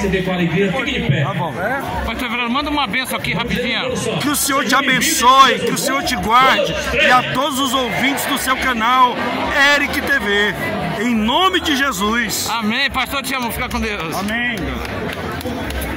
receber com alegria. Fique de pé. Tá bom. Pastor Everaldo, manda uma benção aqui rapidinho. Que o Senhor te abençoe, que o Senhor te guarde e a todos os ouvintes do seu canal Eric TV. Em nome de Jesus. Amém. Pastor, te amo. Fica com Deus. Amém.